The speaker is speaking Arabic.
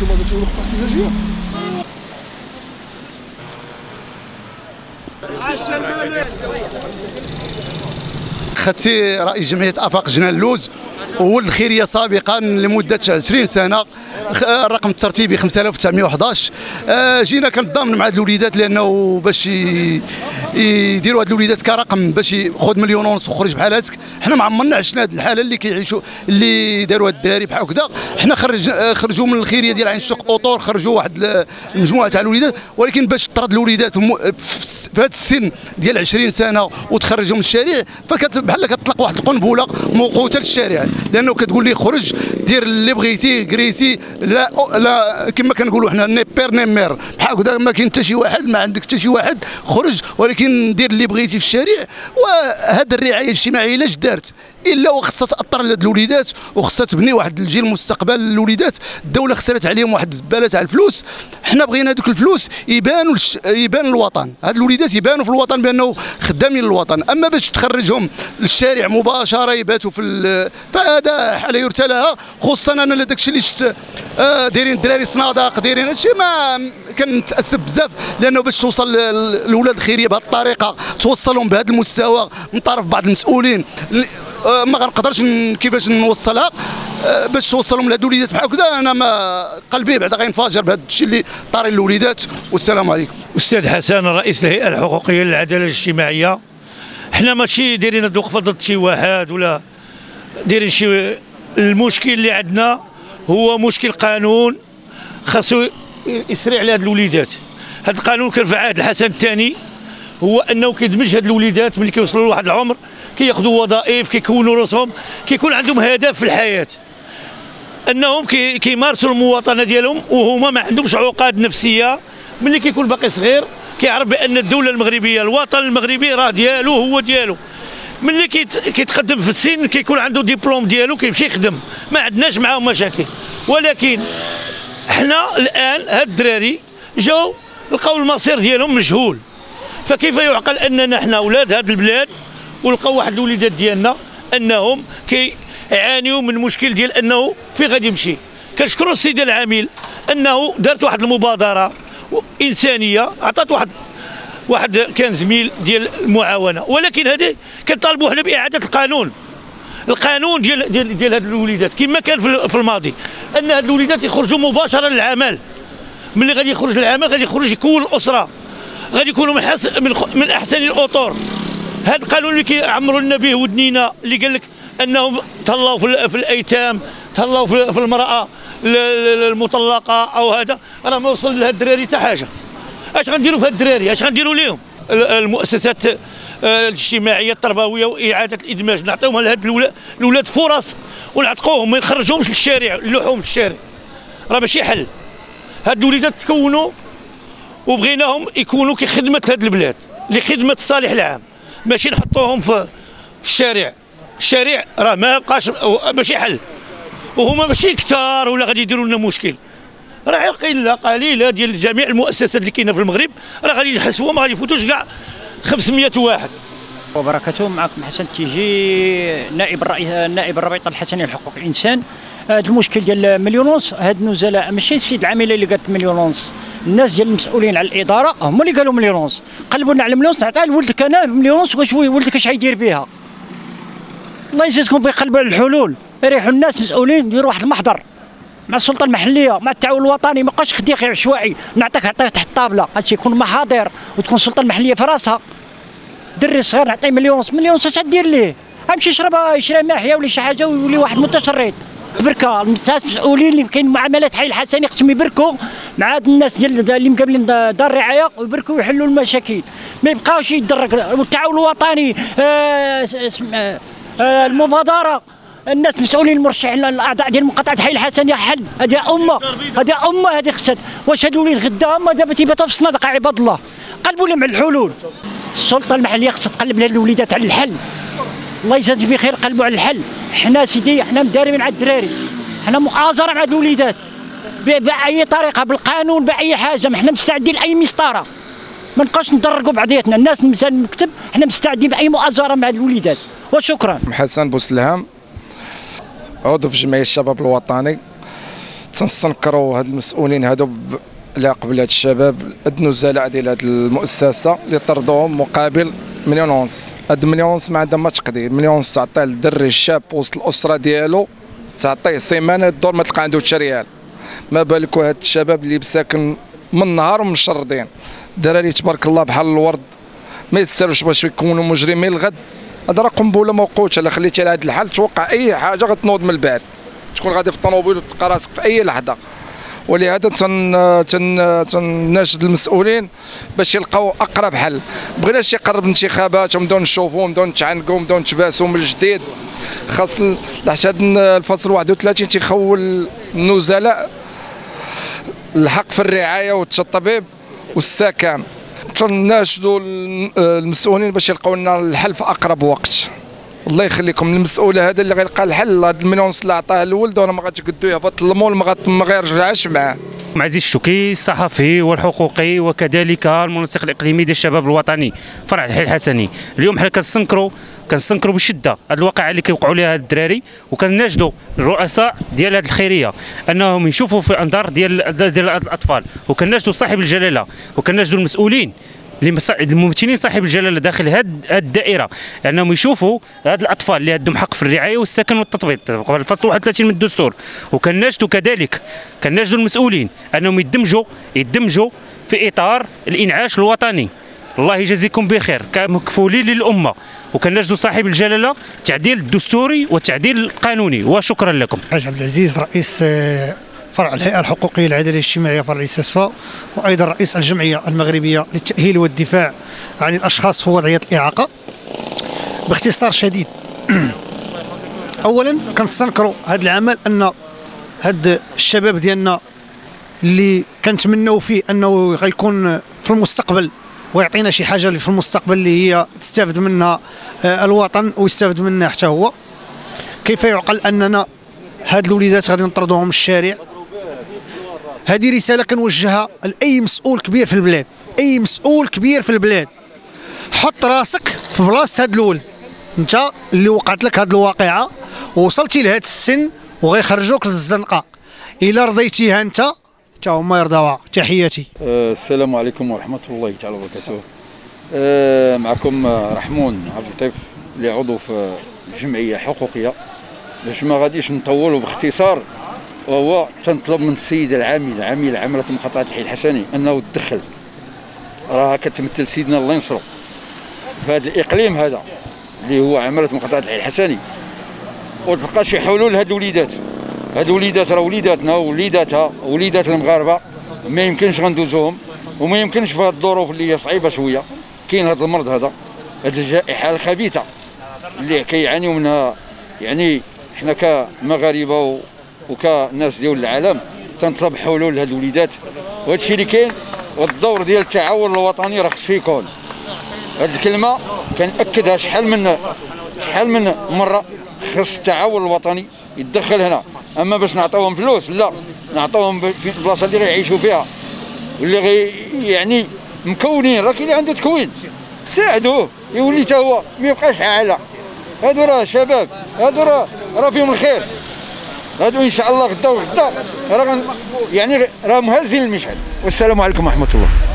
انتم تقولوا خطه احتجاجيه؟ خدتي رئيس جمعيه افاق جنان اللوز وولد الخيريه سابقا لمده 20 سنه، الرقم الترتيبي 5911. جينا كنتضامن مع هاد الوليدات لانه باش يديروا هاد الوليدات كرقم باش خذ 1.5 مليون وخرج بحال هاتك. حنا ما عمرنا عشنا هاد الحاله اللي كيعيشوا اللي داروا هاد الدراري بحال هكذا. حنا خرجوا من الخيريه ديال عين الشق اوطور، خرجوا واحد المجموعه تاع الوليدات، ولكن باش تطرد الوليدات في هذا السن ديال 20 سنه وتخرجهم من الشارع، بحال كتطلق واحد القنبله موقوته للشارع، لانه كتقول ليه خرج دير اللي بغيتي كريسي. لا كما كنقولوا حنا نيبير نيمير بحال هكذا، ما كاين حتى شي واحد، ما عندك حتى شي واحد، خرج ولكن دير اللي بغيتي في الشارع. وهذه الرعايه الاجتماعيه علاش دارت الا وخصها تاثر على هاد الوليدات وخصها تبني واحد الجيل مستقبل للوليدات. الدوله خسرت عليهم واحد الزباله تاع الفلوس، حنا بغينا هذوك الفلوس يبان الوطن، هاد الوليدات يبانوا في الوطن بانه خدامين للوطن. اما باش تخرجهم للشارع مباشره يباتوا فهذا حاله يرثى لها. خصوصا انا داك الشيء اللي شفت دايرين الدراري صنادق، دايرين هادشي، ما كنتاسف بزاف، لانه باش توصل لولاد الخيريه بهذه الطريقه، توصلهم بهذا المستوى من طرف بعض المسؤولين، ما غنقدرش كيفاش نوصلها باش توصلهم لهاد الوليدات بحال هكذا. انا ما قلبي بعدا غينفجر بهذا الشيء اللي طاري للوليدات. والسلام عليكم. استاذ حسن رئيس الهيئه الحقوقيه للعداله الاجتماعيه. حنا ماشي دايرين هاد الوقفه ضد شي واحد ولا دايرين شي، المشكل اللي عندنا هو مشكل قانون خاصو يسري على هاد الوليدات. هاد القانون كان في عهد الحسن الثاني، هو انه كيدمج هاد الوليدات ملي كيوصلوا لواحد العمر كياخذوا وظائف، كيكونوا راسهم، كيكون عندهم هدف في الحياه، انهم كيمارسوا المواطنه ديالهم وهما ما عندهمش عقد نفسيه. ملي كيكون باقي صغير كيعرف بان الدوله المغربيه، الوطن المغربي راه ديالو، هو ديالو. ملي كيتقدم في السن كيكون عنده ديبلوم ديالو كيمشي يخدم، ما عندناش معاهم مشاكل. ولكن حنا الان هاد الدراري جاو لقاو المصير ديالهم مجهول، فكيف يعقل اننا حنا اولاد هاد البلاد ولقاو واحد الوليدات ديالنا انهم كيعانيوا من مشكل ديال انه فين غادي يمشي. كنشكروا السيده العامل انه دارت واحد المبادره انسانيه، عطات واحد كان زميل ديال المعاونه، ولكن هذه كنطالبوا حنا باعاده القانون ديال هاد الوليدات كما كان في الماضي، ان هاد الوليدات يخرجوا مباشره للعمل. ملي غادي يخرج للعمل غادي يخرج يكون الاسره، غادي يكونوا من احسن الاطر. هذا القانون اللي كيعمروا لنا به ودنينا، اللي قال لك انهم تهلاو في الايتام، تهلاو في المراه المطلقه او هذا، راه ما وصل لهاد الدراري حتى حاجه. اش غنديروا في هاد الدراري؟ اش غنديروا لهم؟ المؤسسات الاجتماعيه التربويه واعاده الادماج، نعطيوهم لهاد الاولاد فرص ونعتقوهم، ما نخرجوهمش للشارع، نلوحوهم في الشارع، راه ماشي حل. هاد الوليدات تكونوا وبغيناهم يكونوا كخدمه هاد البلاد، لخدمه الصالح العام، ماشي نحطوهم في الشارع. الشارع راه ما بقاش ماشي حل، وهما ماشي كثار ولا غادي يديروا لنا مشكل، راه قليله ديال جميع المؤسسات اللي كاينه في المغرب، راه غادي نحسبوهم، ما غادي يفوتوش كاع 500 واحد. وبركاته. معكم حسن تيجي نائب الرابطه الحسنيه لحقوق الانسان. هذا المشكل ديال 1.5 مليون، هاد النزلاء ماشي السيد العامله اللي قالت 1.5 مليون، الناس ديال المسؤولين على الاداره هما اللي قالوا 1.5 مليون. قلبوا لنا على 1 مليون، نعطيها لولدك انا 1.5 مليون، واش ولدك اش غيدير بها؟ الله يجازيكم بيقلبوا على الحلول، يريحوا الناس مسؤولين، يديروا واحد المحضر مع السلطه المحليه، مع التعاون الوطني، ما بقاش خديق عشوائي نعطيك تحت الطابله. هادشي يكون محاضر وتكون السلطه المحليه في راسها. دري صغير نعطيه 1.5 مليون، اش غدير ليه؟ غيمشي يشري ماحيه ولا شي حاجه ويولي واحد متشرد. بركه الناس مسؤولين اللي كاين معاملات حي الحسني خصهم يبركوا مع هاد الناس ديال اللي مقابلين دار الرعايه، ويبركوا ويحلوا المشاكل، ما يبقاوش يدرك. والتعاون الوطني، المبادره، الناس مسؤولين المرشحين الاعضاء ديال مقاطعه حي الحسنيه حل. هذه امه هذه خصها. واش هاد الوليد غدا هما دابا تيباتوا في الصنادق عباد الله؟ قلبوا لهم على الحلول. السلطه المحليه خصها تقلب لهاد الوليدات على الحل. الله يجازي بخير، قلبوا على الحل. حنا سيدي حنا مدارين مع الدراري، حنا مؤازره مع هاد الوليدات باي طريقه، بالقانون، باي حاجه. حنا مستعدين لاي مسطره، ما نبقاوش ندرقوا بعضياتنا. الناس مثلا المكتب حنا مستعدين باي مؤازره مع الوليدات. وشكرا. حسن بوسلهام، عضو في جمعيه الشباب الوطني. تنستنكروا هاد المسؤولين هادو اللي قبل هاد الشباب، هاد النزلاء ديال هاد المؤسسه اللي طردوهم مقابل 1.5 مليون. هاد 1.5 مليون ما عندها ما تقدير. 1.5 مليون تعطيه للدري الشاب وسط الاسره ديالو، تعطيه سيمانه الدور ما تلقى عنده حتى ريال. ما بالك هاد الشباب اللي مساكن من النهار ومشردين، الدراري تبارك الله بحال الورد، ما يستاهلوش باش يكونوا مجرمين الغد. هذا راه قنبله موقوته، الا خليتي على هذا الحال توقع اي حاجه غتنوض من البعد، تكون غادي في الطوموبيل وتلقى راسك في اي لحظه. ولهذا تناشد المسؤولين باش يلقاو اقرب حل. بغيناش يقرب الانتخابات ونبداو نشوفوا ونبداو نتعنقوا ونبداو نتباسوا من الجديد. خاص حتى الفصل 31 تيخول النزلاء الحق في الرعايه والطبيب والسكن. تناشدوا المسؤولين باش يلقاو لنا الحل في اقرب وقت. الله يخليكم المسؤول هذا اللي غيلقى الحل. هذا 1.5 مليون اللي عطاه الولد وانا ما غاتقدو يهبط للمول ما غيرجعش معاه. عزيز الشوكي الصحفي والحقوقي وكذلك المنسق الاقليمي ديال الشباب الوطني فرع الحي الحسني، اليوم حنا كنستنكروا بشده هذه الواقعه اللي كيوقعوا لها الدراري، وكناشدوا الرؤساء ديال هذه الخيريه انهم يشوفوا في انظار ديال الاطفال، وكناشدوا صاحب الجلاله وكناشدوا المسؤولين الممثلين صاحب الجلاله داخل هذه الدائره انهم يشوفوا هاد الاطفال اللي عندهم حق في الرعايه والسكن والتطبيق قبل الفصل 31 من الدستور. وكناشدوا كذلك المسؤولين انهم يدمجوا في اطار الانعاش الوطني. الله يجازيكم بخير كمكفولين للامه. وكناشدوا صاحب الجلاله التعديل الدستوري والتعديل القانوني. وشكرا لكم. حاج عبد العزيز رئيس فرع الهيئة الحقوقية العدالة الاجتماعية فرع الاستشفاء، وأيضا رئيس الجمعية المغربية للتأهيل والدفاع عن الأشخاص في وضعية الإعاقة. باختصار شديد، أولا كنستنكروا هذا العمل، أن هاد الشباب ديالنا اللي كنتمنوا فيه أنه غيكون في المستقبل ويعطينا شي حاجة اللي في المستقبل اللي هي تستافد منها الوطن ويستافد منها حتى هو. كيف يعقل أننا هاد الوليدات غادي نطردوهم من الشارع؟ هذه رسالة كنوجهها لأي مسؤول كبير في البلاد. أي مسؤول كبير في البلاد، حط راسك في بلاصة هاد الولد. أنت اللي وقعت لك هاد الواقعة ووصلتي لهاد السن وغيخرجوك للزنقة، إلا رضيتيها أنت حتى هما يرضاوها. تحياتي. السلام عليكم ورحمة الله تعالى وبركاته. معكم رحمون عبد اللطيف اللي عضو في الجمعية حقوقية. باش ما غاديش نطولوا باختصار، وهو تنطلب من السيد العامل عاملة مقاطعة الحي الحسني انه يتدخل. راها كتمثل سيدنا الله ينصرو في هذا الاقليم هذا اللي هو عاملة مقاطعة الحي الحسني، وتلقى شي حلول لهاد الوليدات. هاد الوليدات راه وليداتنا ووليداتها وليدات المغاربه، ما يمكنش غندوزوهم وما يمكنش في هاد الظروف اللي هي صعيبه شويه. كاين هاد المرض هذا، هاد الجائحه الخبيثه اللي كيعانيو منها، يعني حنا كمغاربه وكناس ديال العالم تنطلب حلول لهاد الوليدات. وهذا الشيء اللي كاين، والدور ديال التعاون الوطني راه خصو يكون. هاد الكلمه كنأكدها شحال من مره، خص التعاون الوطني يتدخل هنا. اما باش نعطيوهم فلوس، لا، نعطيوهم في البلاصه اللي غيعيشوا فيها واللي يعني مكونين. راه كاين اللي عنده تكوين، ساعدوه يولي حتى هو ما يبقاش عاله. هادو راه شباب، هادو راه فيهم الخير. هادو ان شاء الله غدا راه يعني راه مهزين المشعل. والسلام عليكم ورحمه الله.